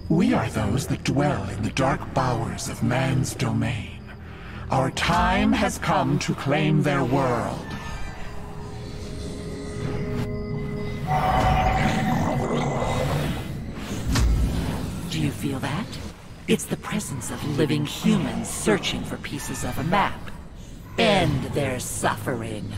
We are those that dwell in the dark bowers of man's domain. Our time has come to claim their world. Do you feel that? It's the presence of living humans searching for pieces of a map. End their suffering.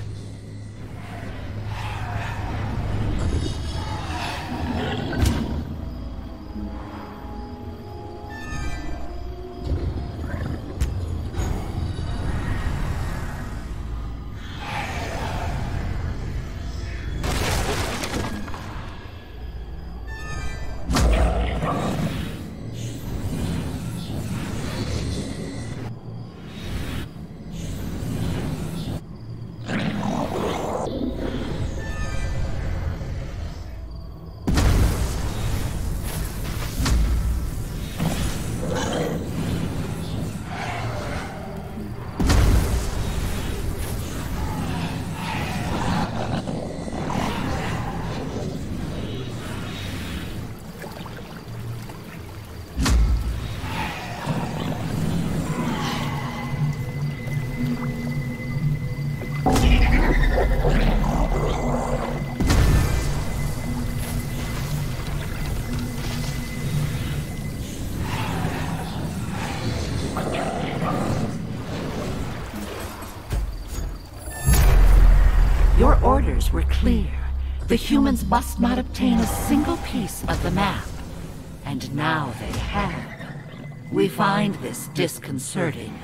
Your orders were clear. The humans must not obtain a single piece of the map. And now they have. We find this disconcerting.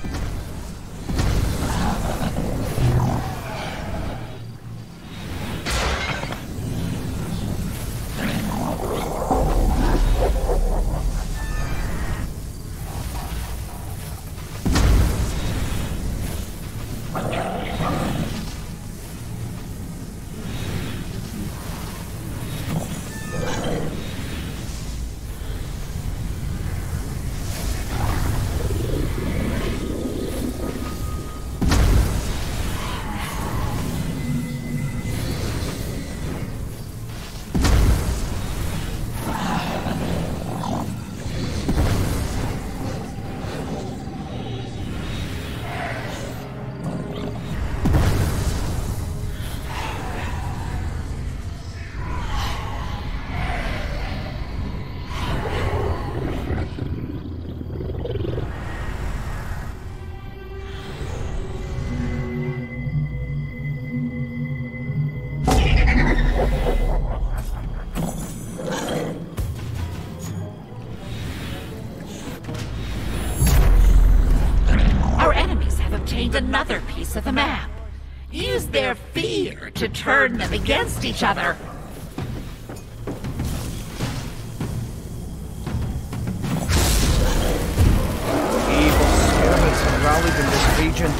Another piece of the map. Use their fear to turn them against each other. Evil skeletons have rallied in this region.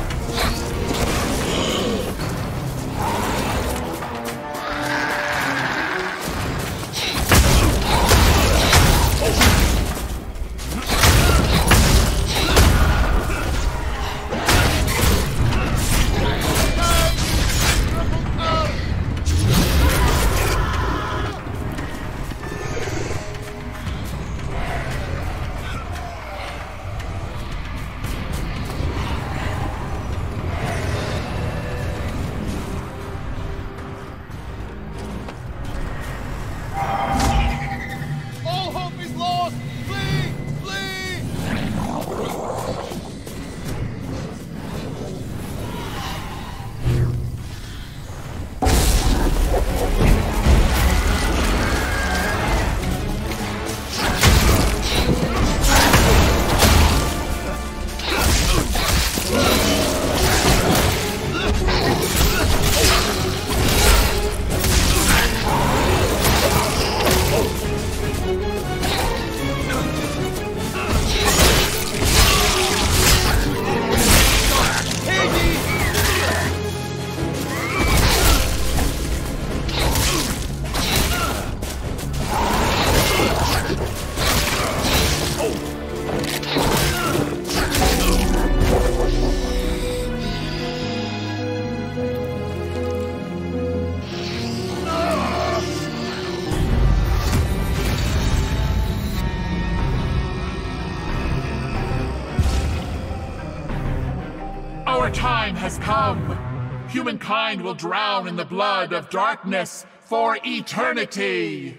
come. Humankind will drown in the blood of darkness for eternity.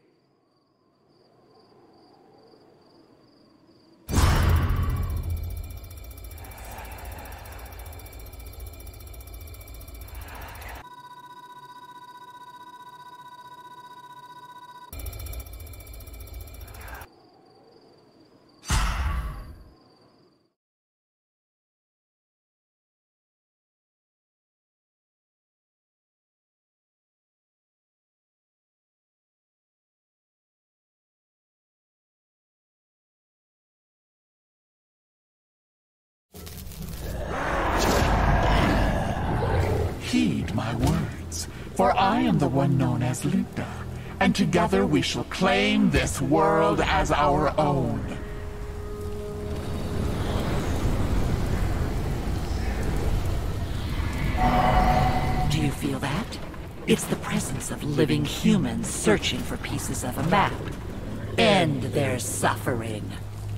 Heed my words, for I am the one known as Linda, and together we shall claim this world as our own. Do you feel that? It's the presence of living humans searching for pieces of a map. End their suffering.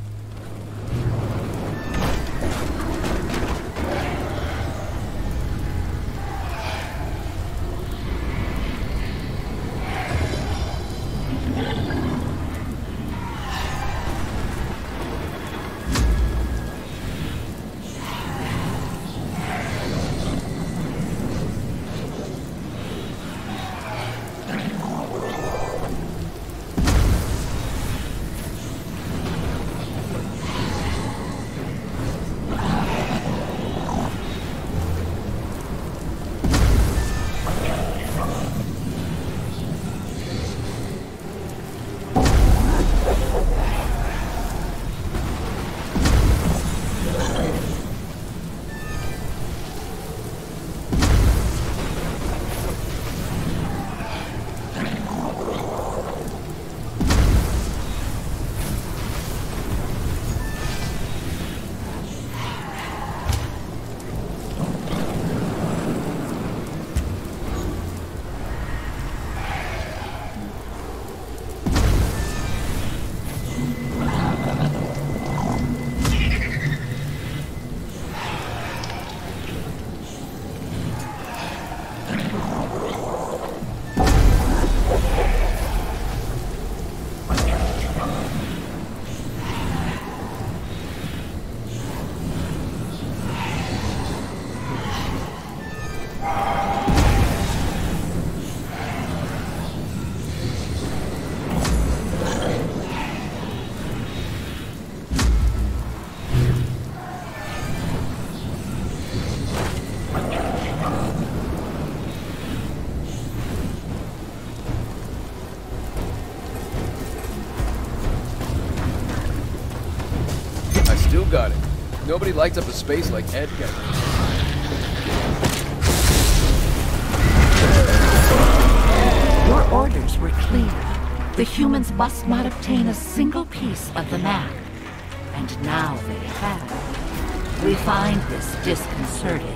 Got it. Nobody lights up a space like Ed can. Your orders were clear. The humans must not obtain a single piece of the map. And now they have. We find this disconcerting.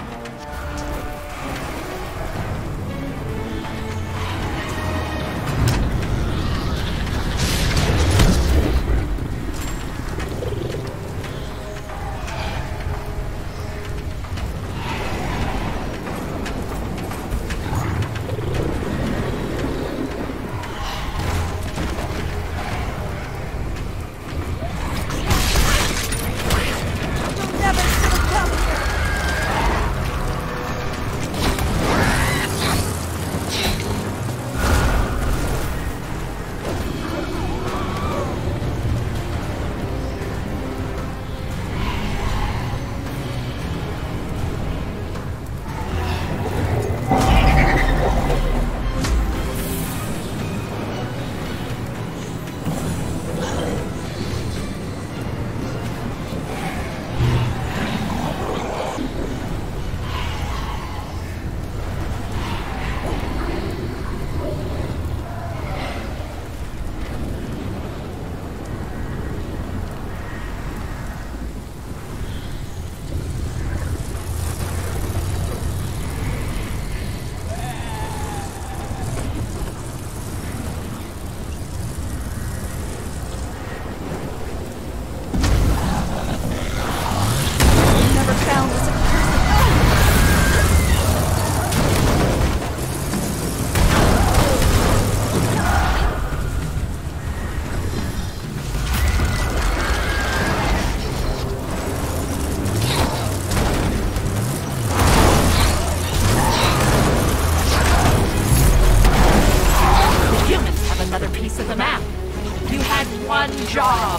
job!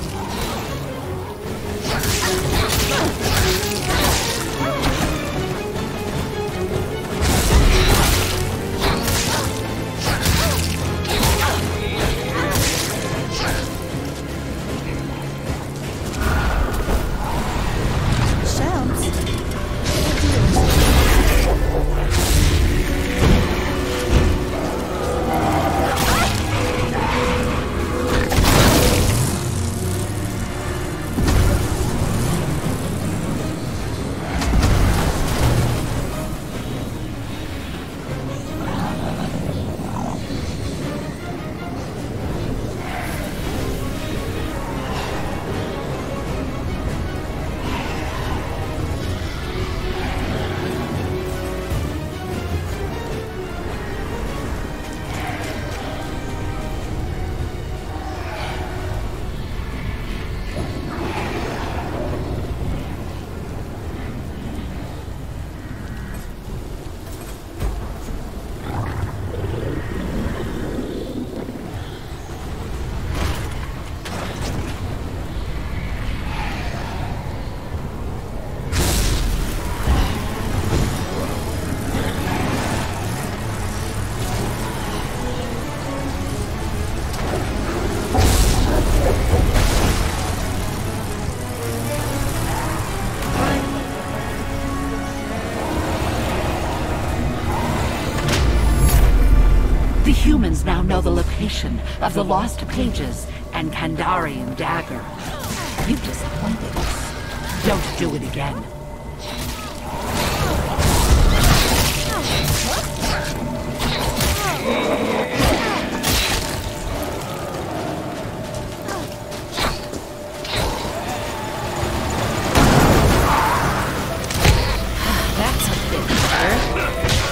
Humans now know the location of the lost pages and Kandarian dagger. You disappointed us. Don't do it again. That's a bit better.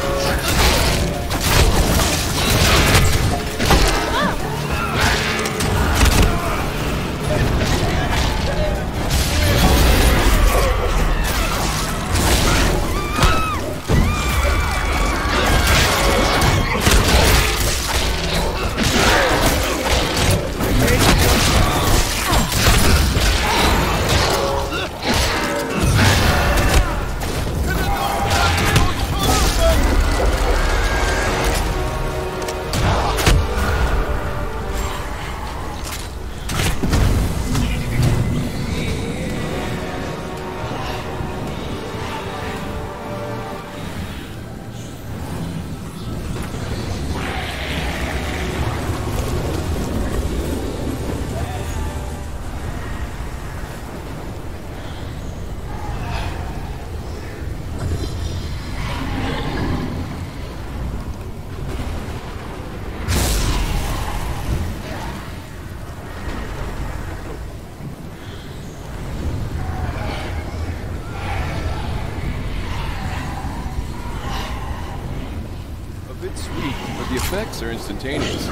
Sweet, but the effects are instantaneous.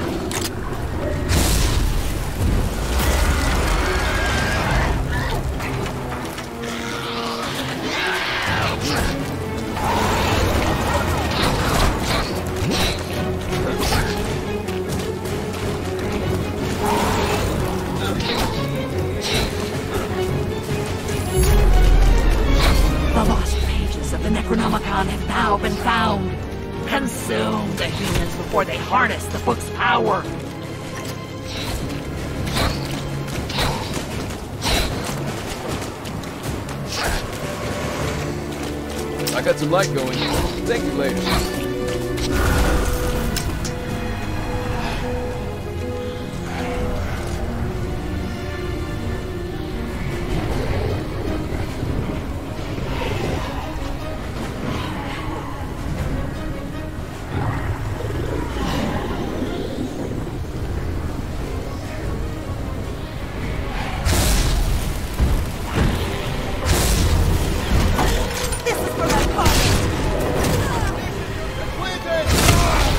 The lost pages of the Necronomicon have now been found. Consume the humans before they harness the book's power. I got some light going. Thank you later. This is for my father!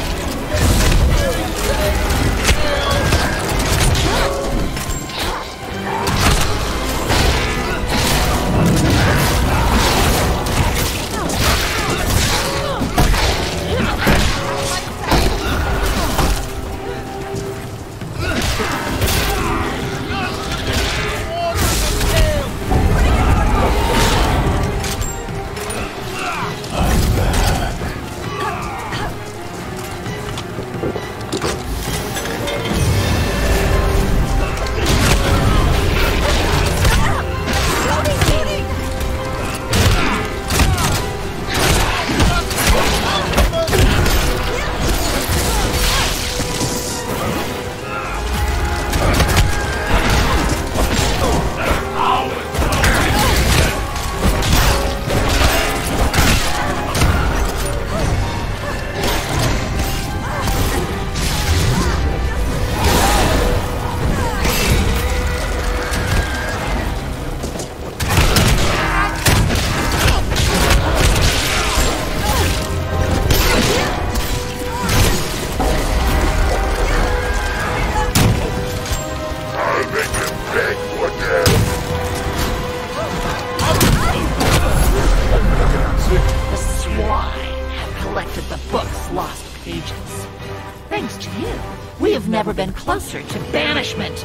never been closer to banishment.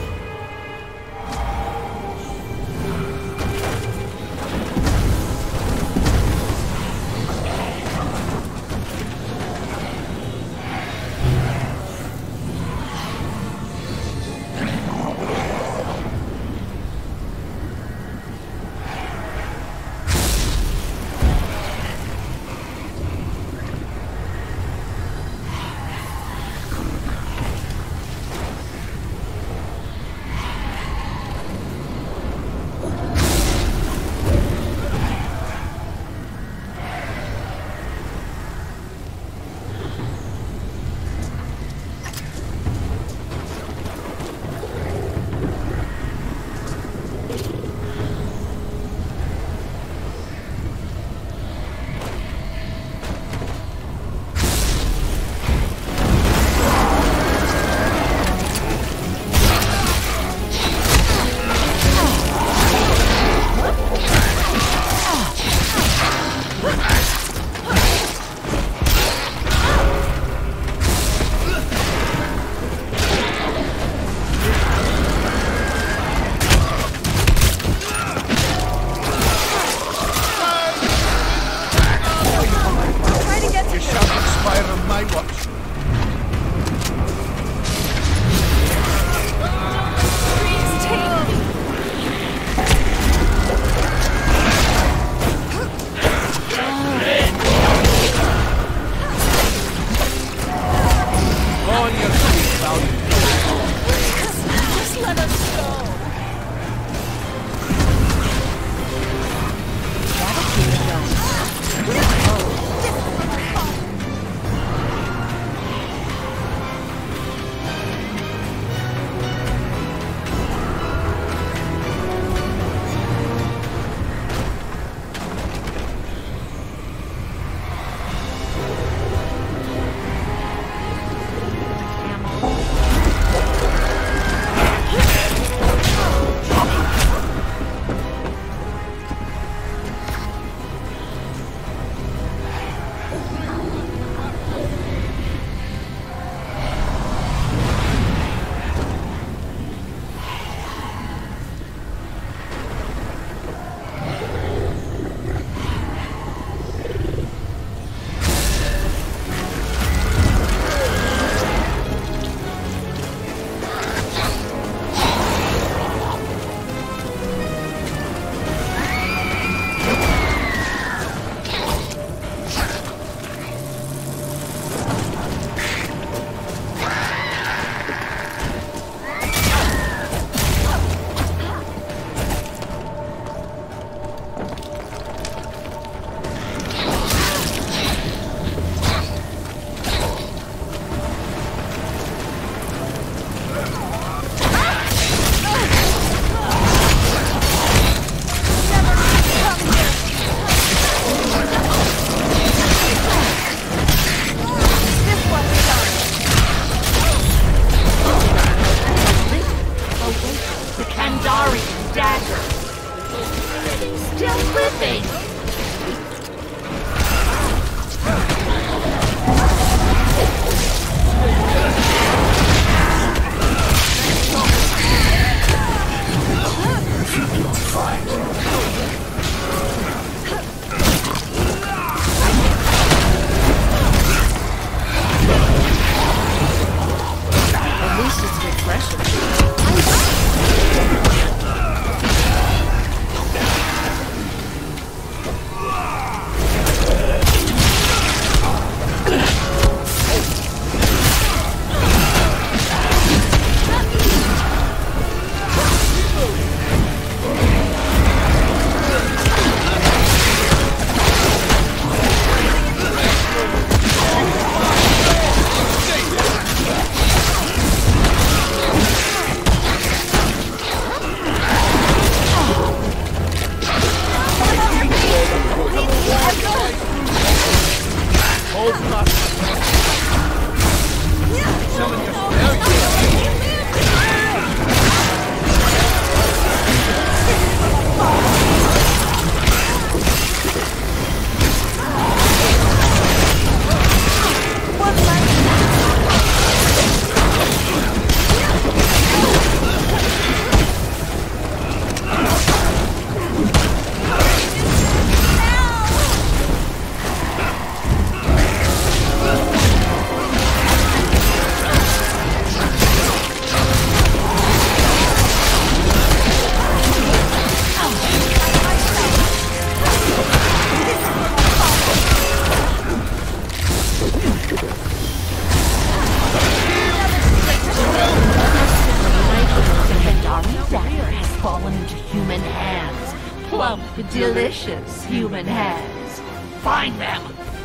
Delicious human hands. Find them!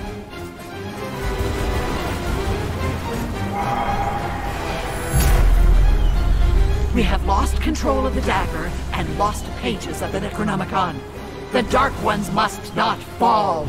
We have lost control of the dagger and lost pages of the Necronomicon. The Dark Ones must not fall.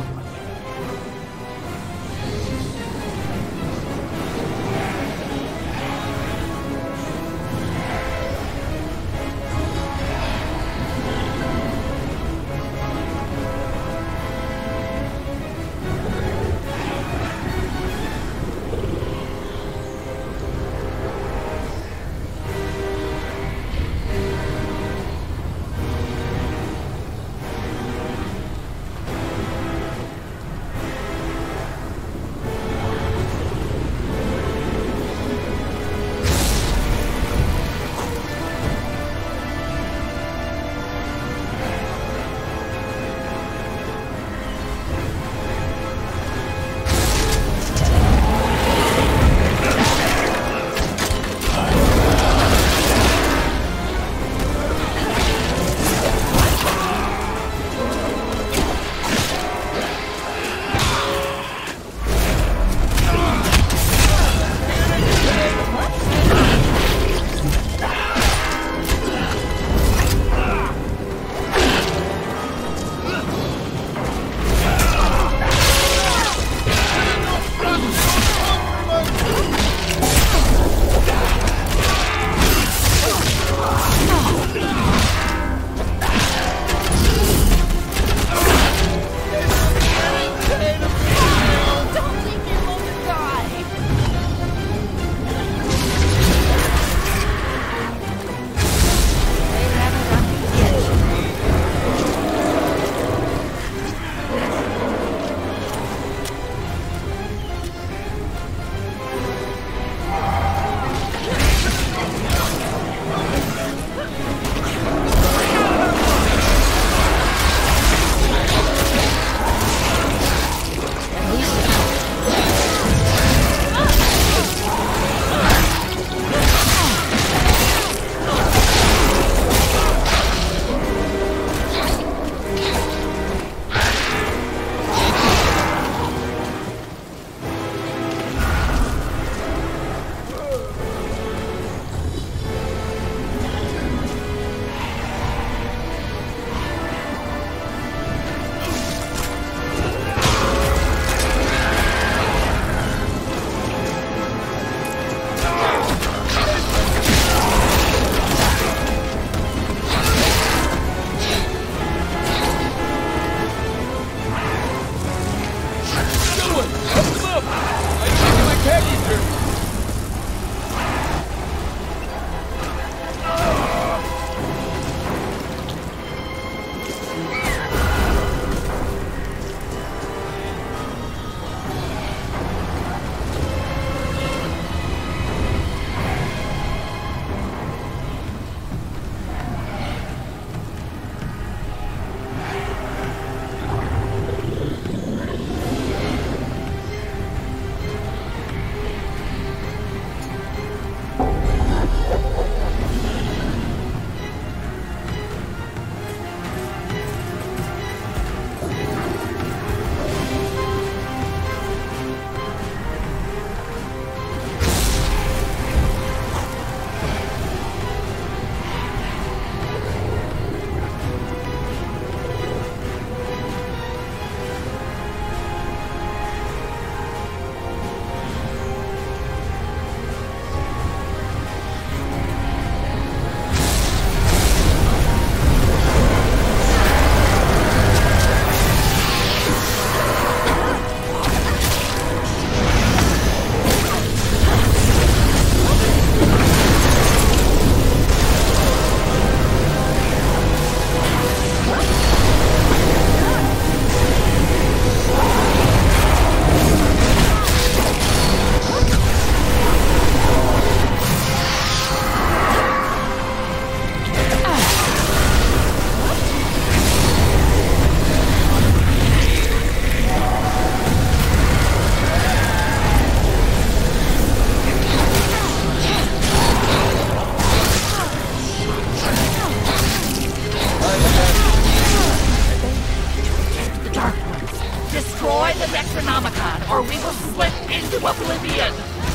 went into oblivion!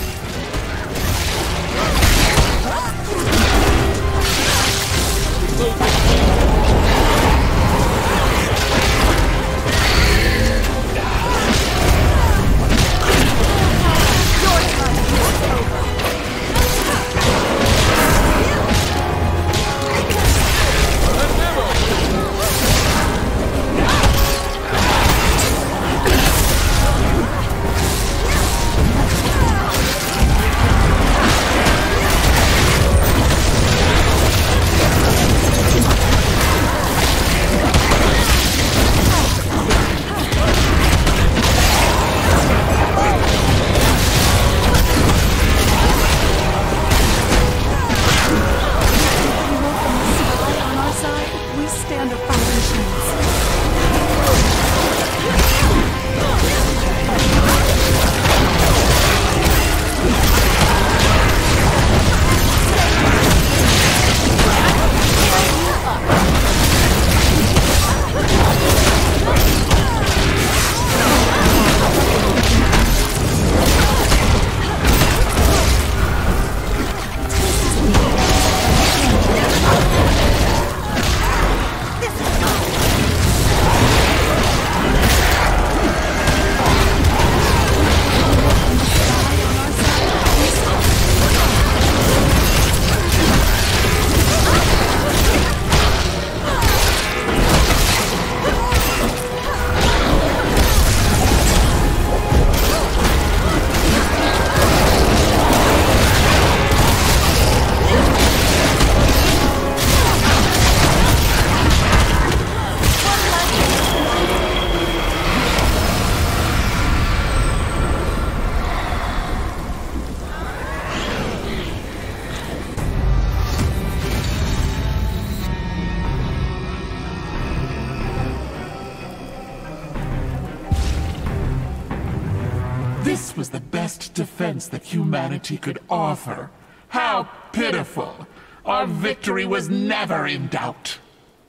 This was the best defense that humanity could offer. How pitiful! Our victory was never in doubt.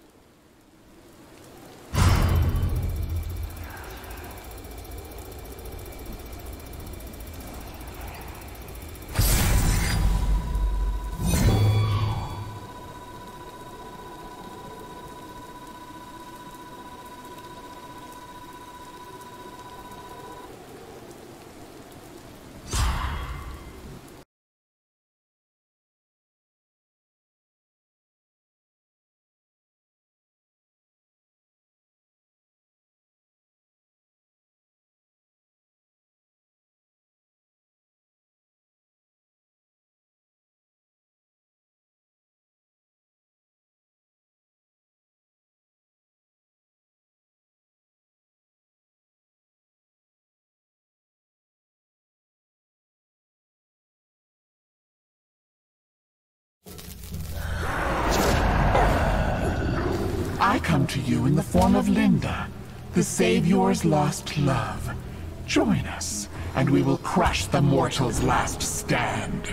I come to you in the form of Linda, the Savior's lost love. Join us, and we will crush the mortal's last stand.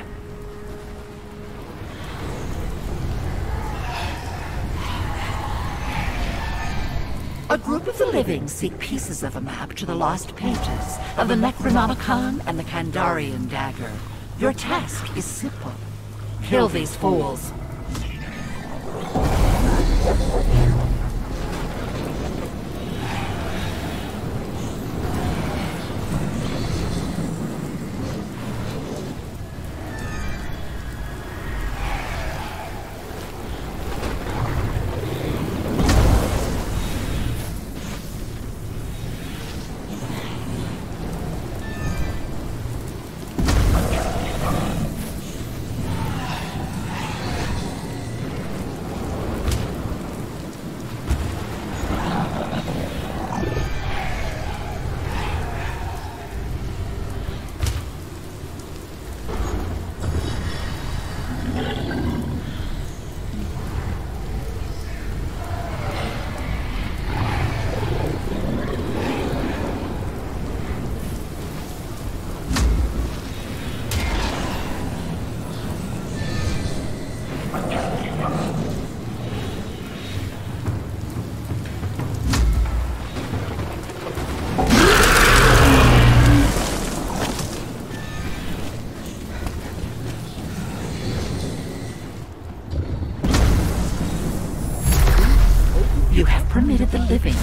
A group of the living seek pieces of a map to the lost pages of the Necronomicon and the Kandarian dagger. Your task is simple. Kill these fools.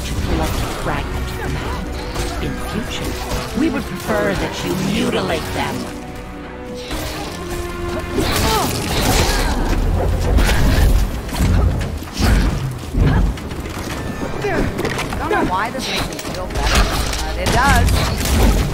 to collect a fragment of the map. In future, we would prefer that you mutilate them. I don't know why this makes me feel better, but it does.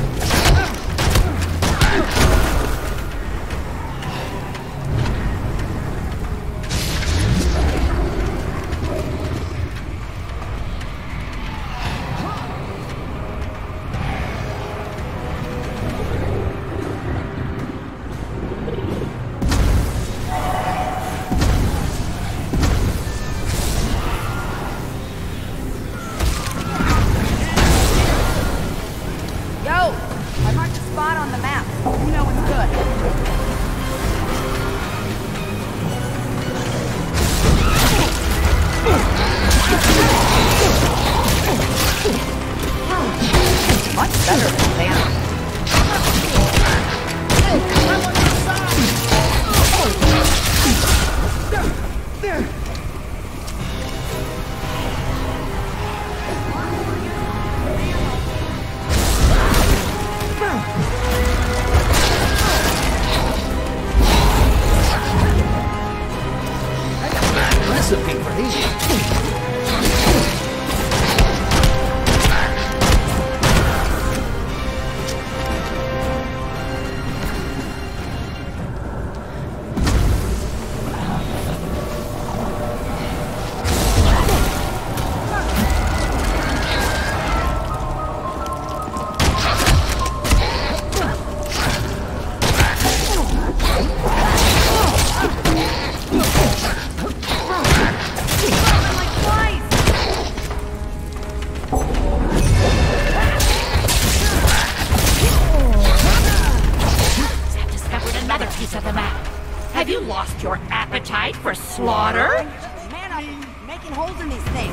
For slaughter? Man, I'm making holes in these things.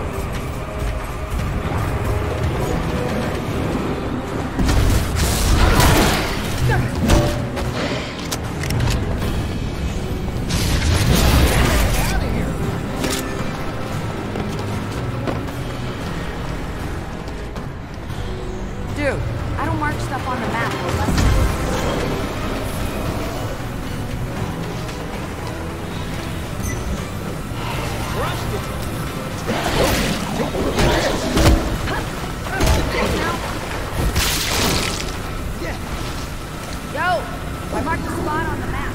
Dude, I don't mark stuff on the map unless... I marked a spot on the map.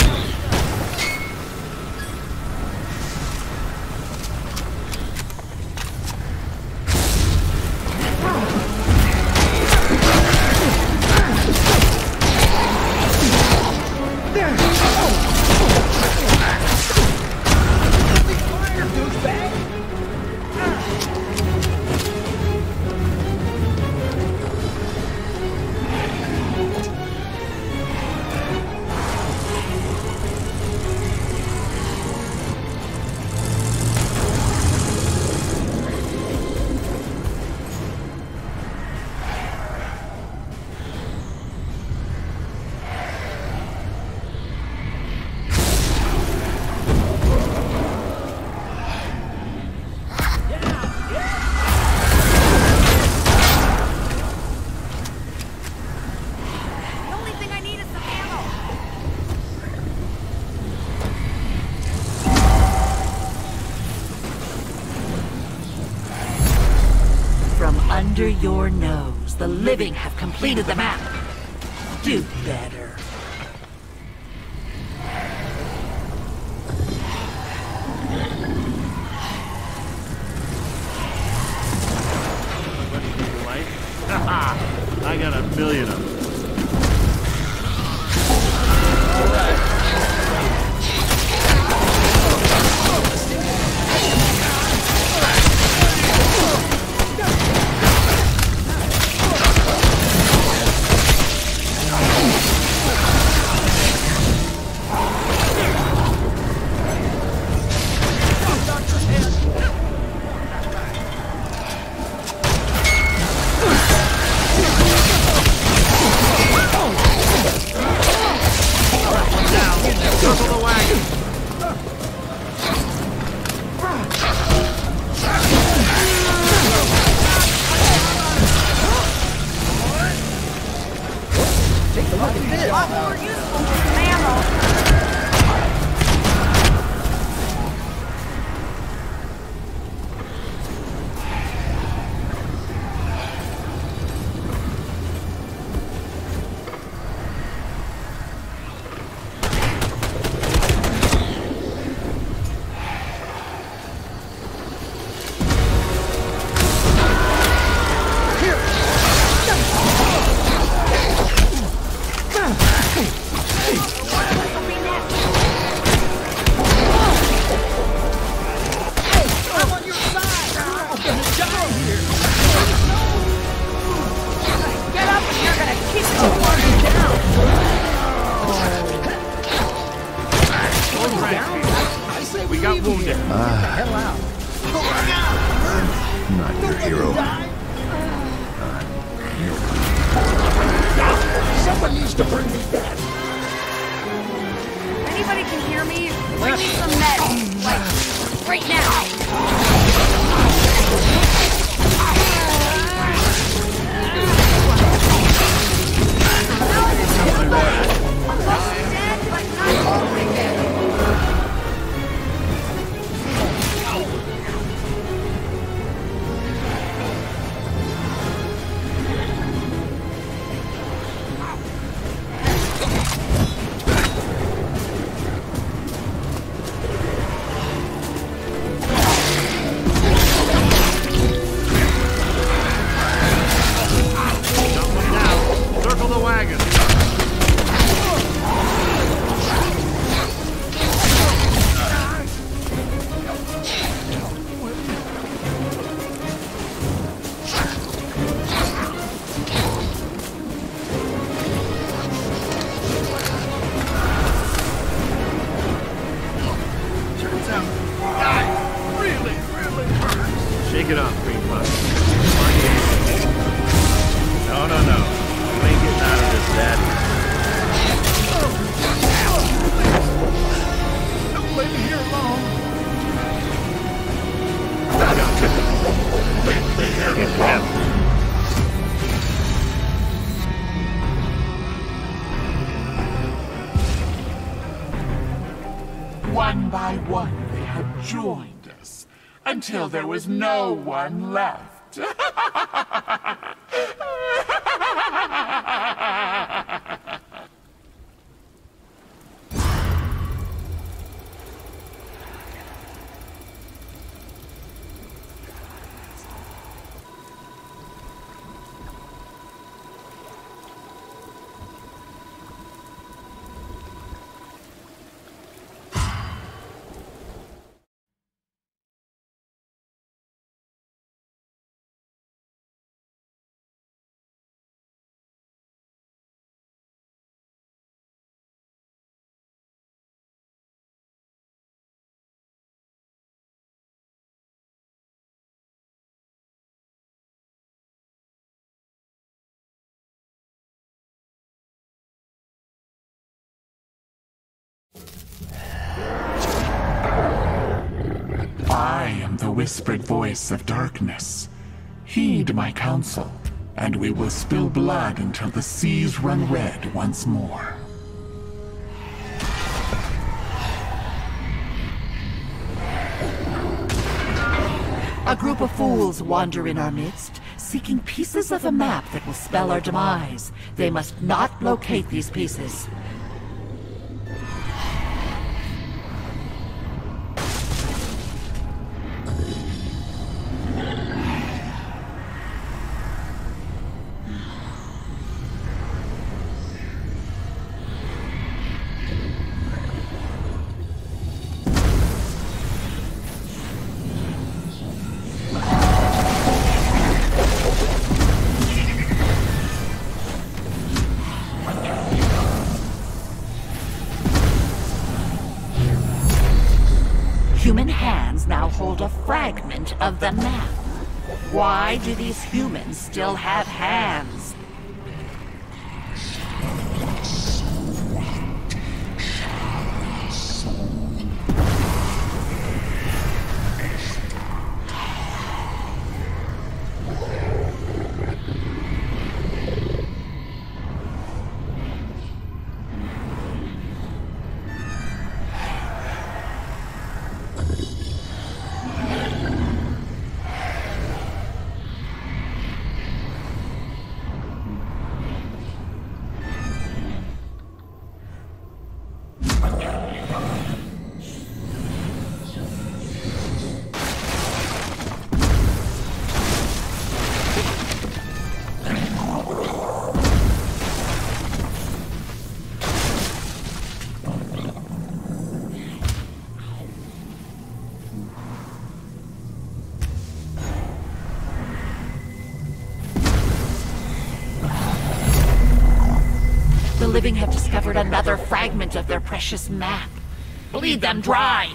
Under your nose, the living have completed the map. Do better. I got a million of them. look at this. A lot more useful than some ammo. Get up and you're gonna kick someone down. I say we got wounded. Get the hell out. Not your hero. Someone needs to bring me back. If anybody can hear me, bring me some meds. Like, right now. I'm close to dead, but not totally dead. Someone down. Circle the wagon. Turns out, that really hurts. Shake it off, Green Bug. No. You ain't getting out of this, Dad. Don't leave me here alone. Get him. One by one, they had joined us, until there was no one left. I am the whispered voice of darkness. Heed my counsel, and we will spill blood until the seas run red once more. A group of fools wander in our midst, seeking pieces of a map that will spell our demise. They must not locate these pieces. Human hands now hold a fragment of the map. Why do these humans still have hands? The living have discovered another fragment of their precious map. Bleed them dry!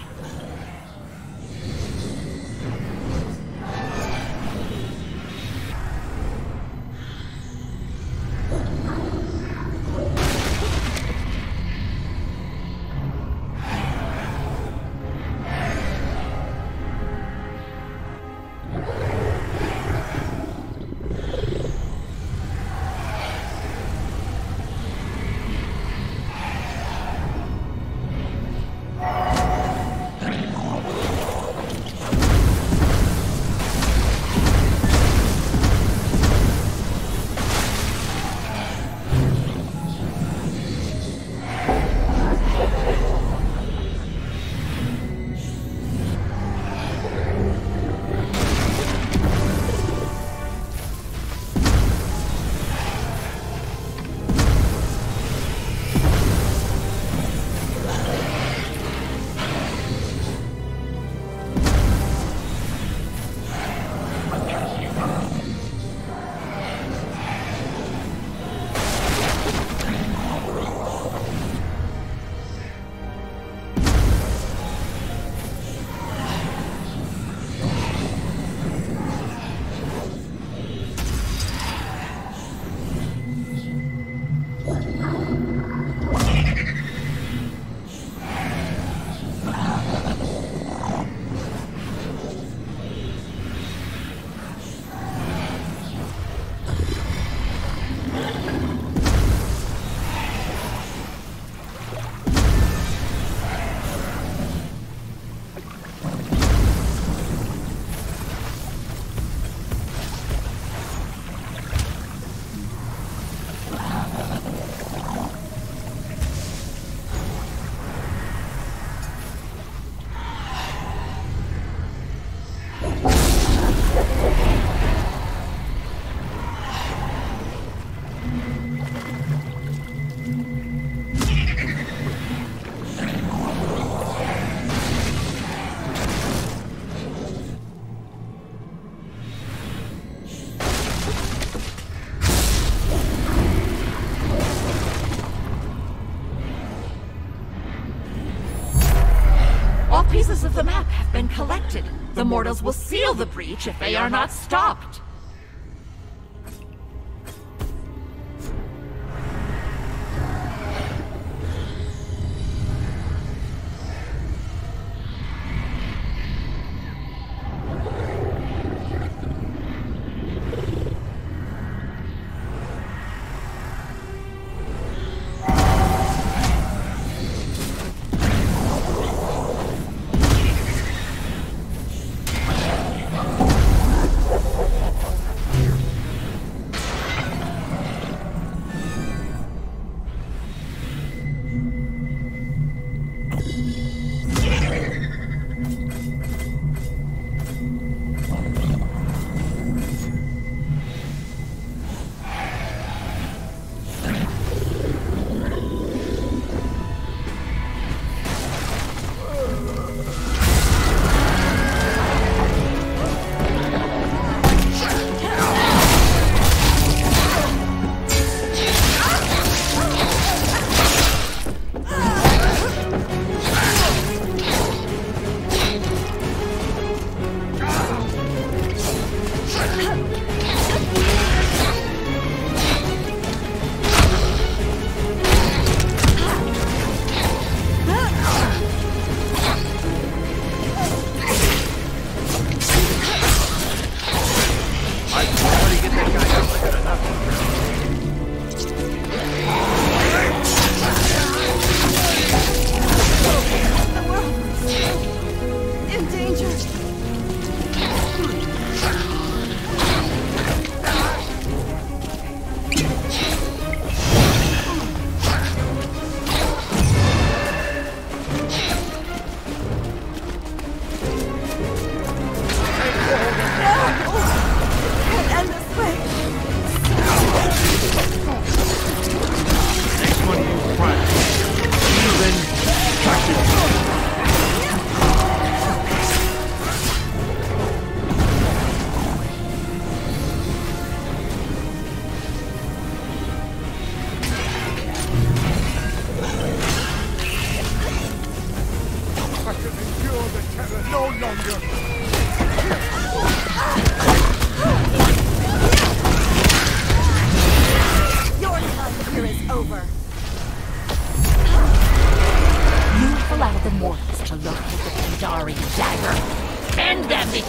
Pieces of the map have been collected. The mortals will seal the breach if they are not stopped.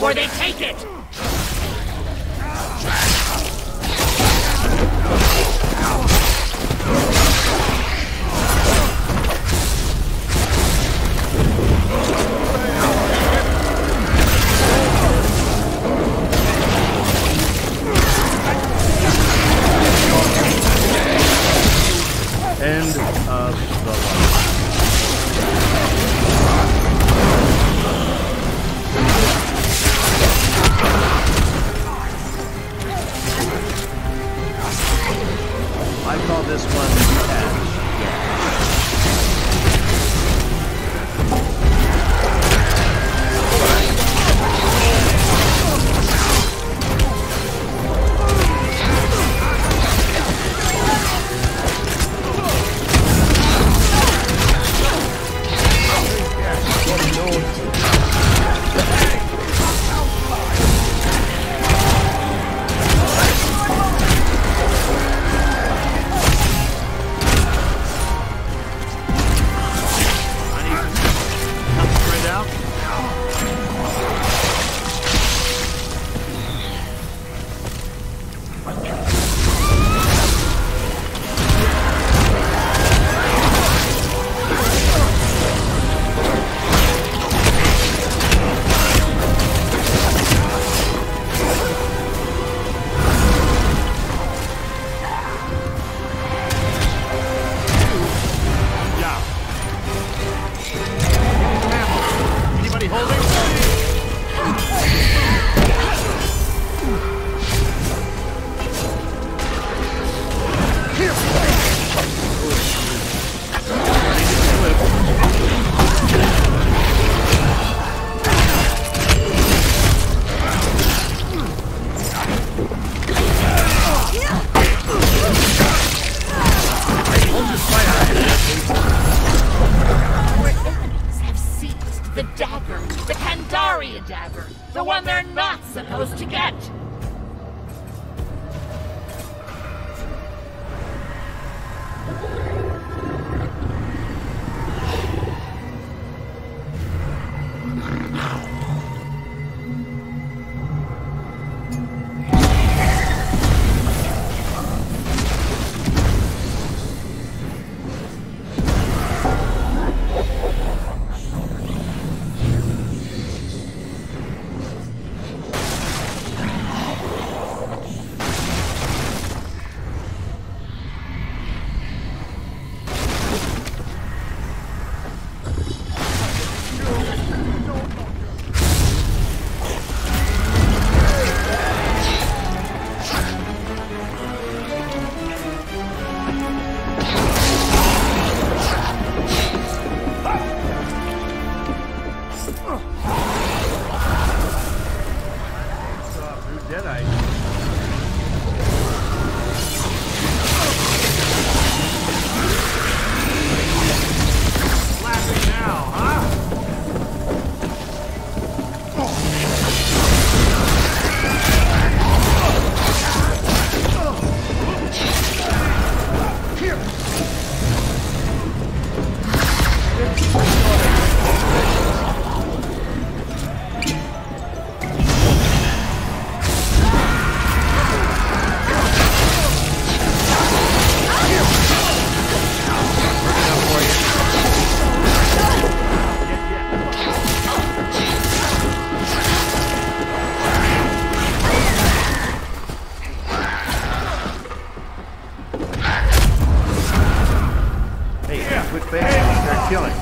before they take it! End of the line. I call this one cash. Dagger, the one they're not supposed to get! They're killing.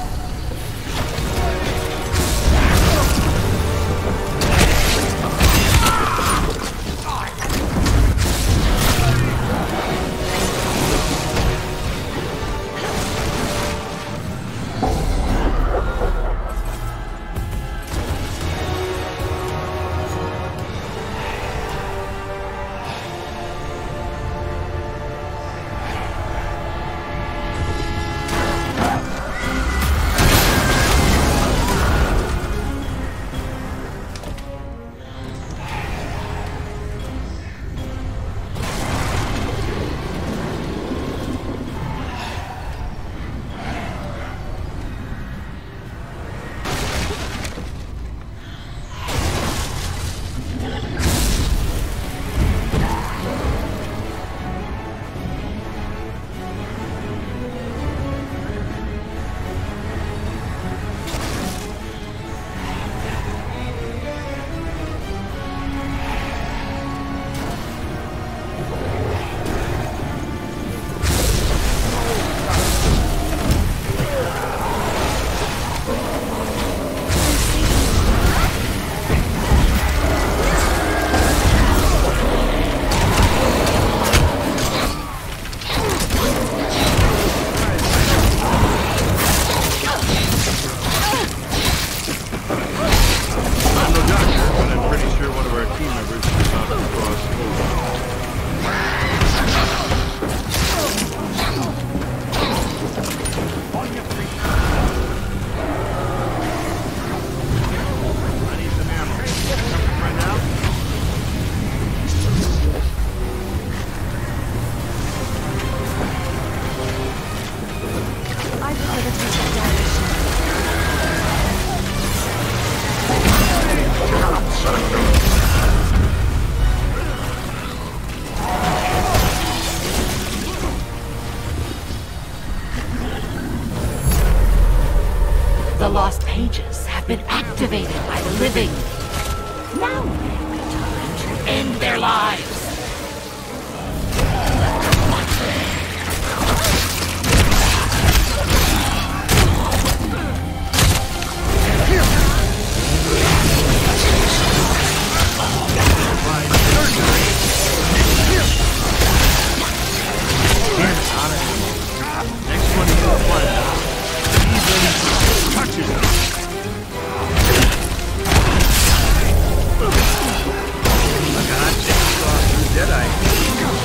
lost pages have been activated by the living. Now may be time to end their lives. Next one you'll find out. Even touches it. Look at that chainsaw through Deadeye.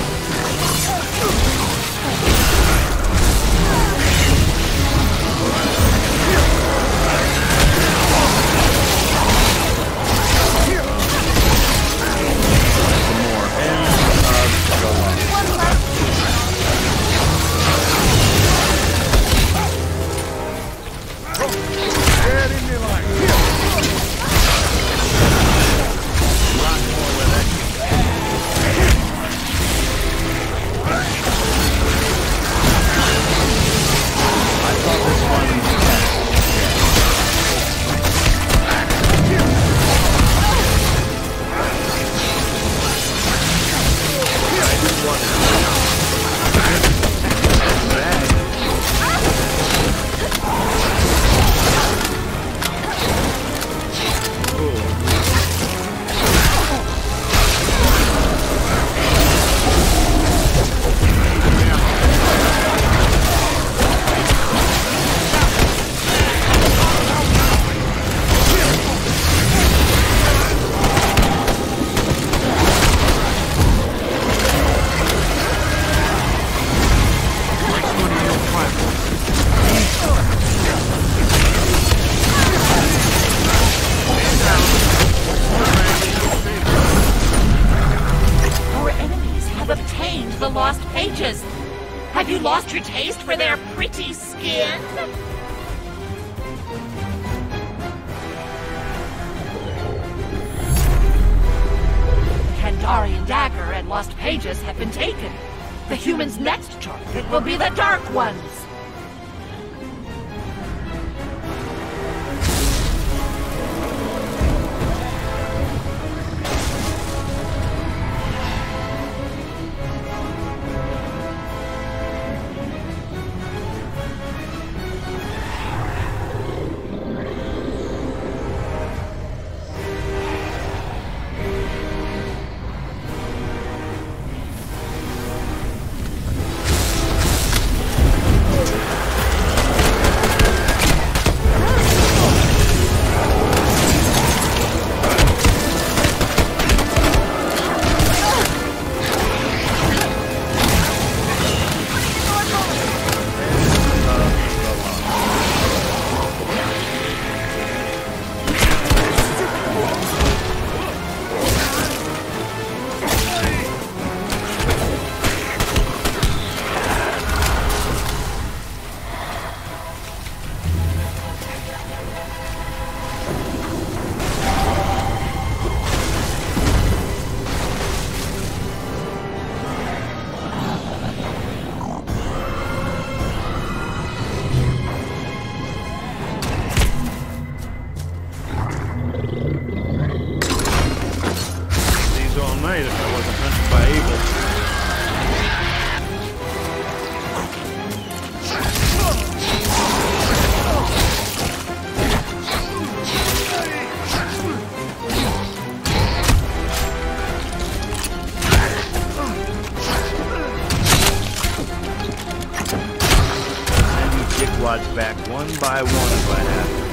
The lost pages. Have you lost your taste for their pretty skin? Kandarian dagger and lost pages have been taken. The humans' next target will be the Dark Ones. Back one by one if I have to.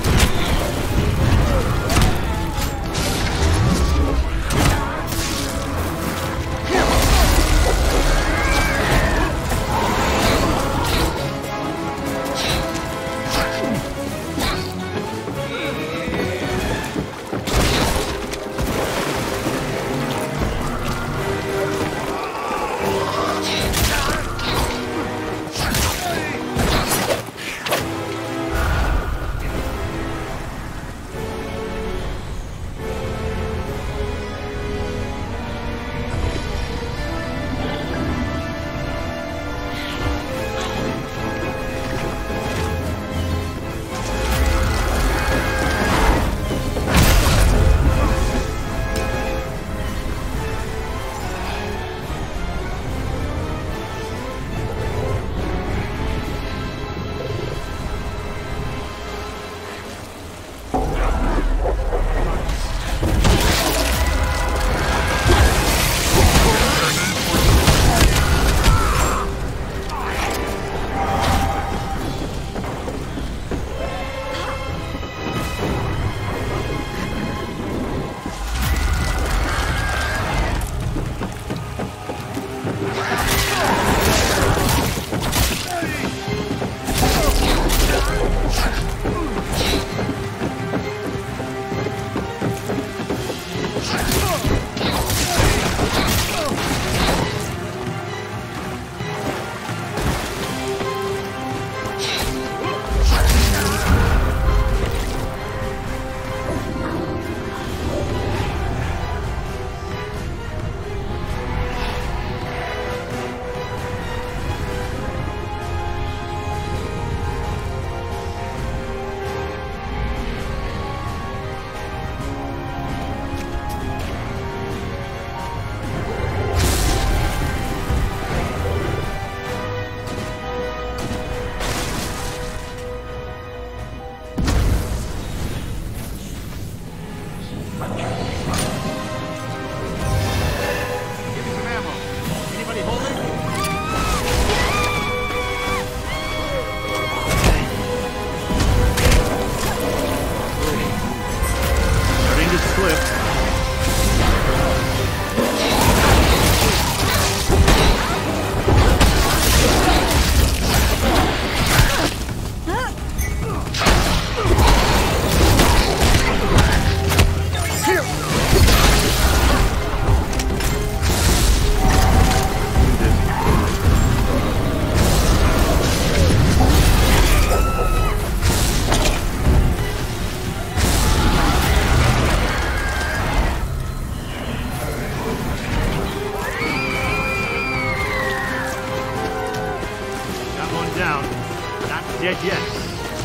down. Not dead yet.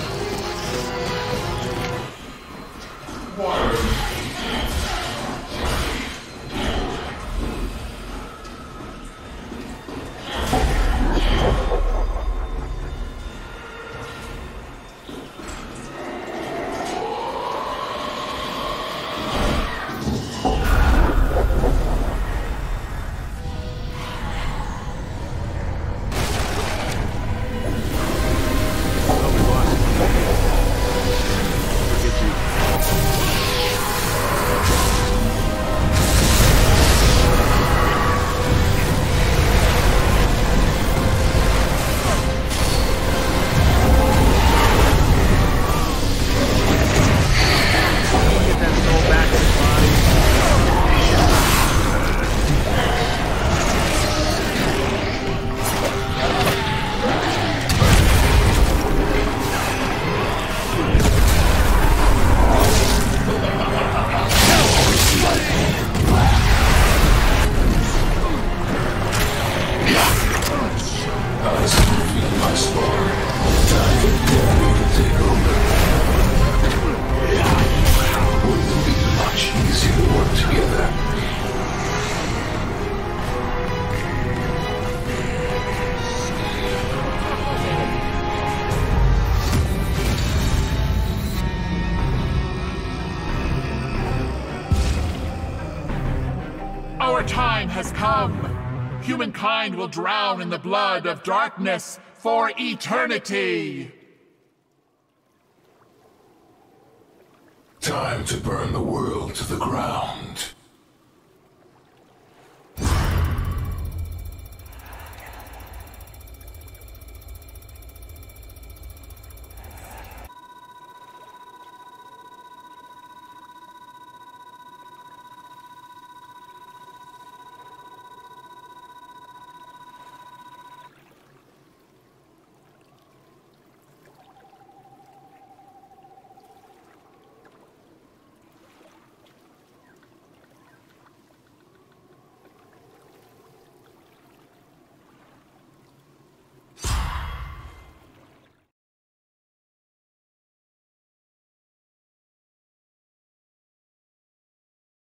Our time has come. Humankind will drown in the blood of darkness for eternity. Time to burn the world to the ground.